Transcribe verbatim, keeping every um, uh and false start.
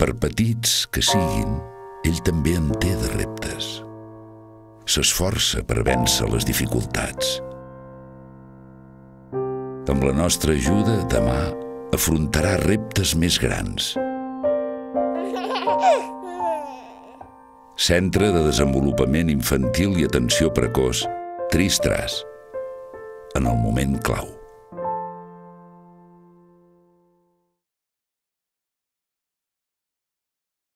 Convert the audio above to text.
Per petits que siguin, ell també en té de reptes. S'esforça per vèncer les dificultats. Amb la nostra ajuda, demà afrontarà reptes més grans. Centre de Desenvolupament Infantil i Atenció Precoç, Tristras, en el moment clau.